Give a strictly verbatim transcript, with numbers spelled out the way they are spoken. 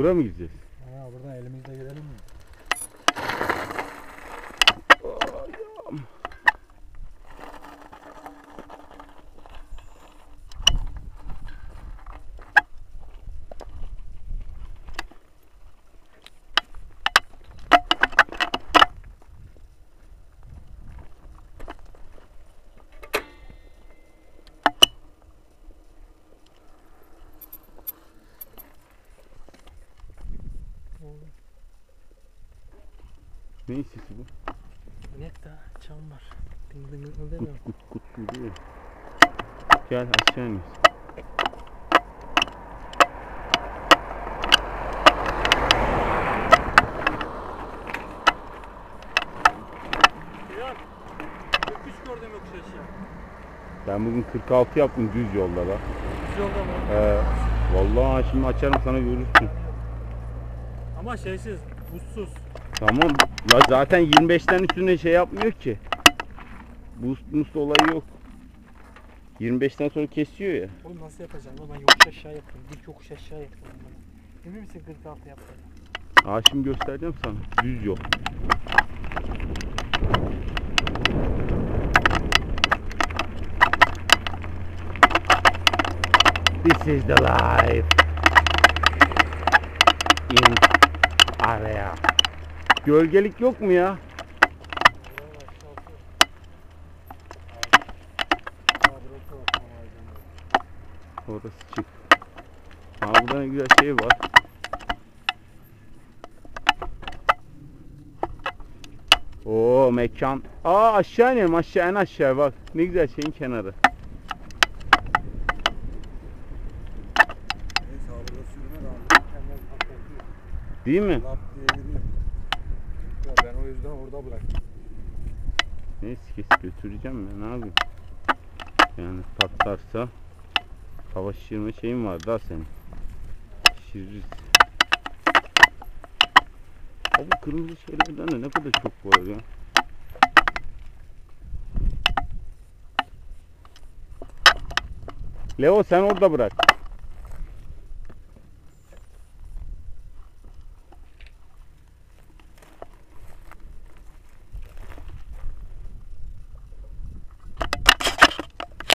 Buraya mı gideceğiz? Ha, buradan elimizle girelim mi? Ne sesi bu? İnek daha çam var. Ding ding ding demiyor. Kut kut kut duruyor. Gel aşağı iniyoruz. Sinan, kırk üç gördüm yokuş aşağı. Ben bugün kırk altı yaptım düz yolda da. Düz yolda mı? He. Vallahi şimdi açarım sana görürsün. Ama şeysiz, buzsuz. Tamam. Ya zaten yirmi beşten üstüne şey yapmıyor ki. Boost boost olayı yok. yirmi beşten sonra kesiyor ya. Oğlum nasıl yapacaksın? Oğlum ben yokuş aşağı yaptım. Dik yokuş aşağı yaptım. Emin misin kırk altı yaptın? Aa şimdi göstereceğim sana. Düz yol. This is the life in area. Gölgelik yok mu ya? Orası çık. Aa burada ne güzel şey var. Oo mekan. Aa aşağı inelim, aşağı en aşağı bak. Ne güzel şeyin kenarı. Değil mi? Ya ben o yüzden orada bıraktım. Neyse kesip götüreceğim ya, ne yapayım? Yani patlarsa hava şişirme şeyin var daha senin. Şişiririz. Abi kırmızı şeylerden de ne kadar çok var ya. Leo sen orada bırak.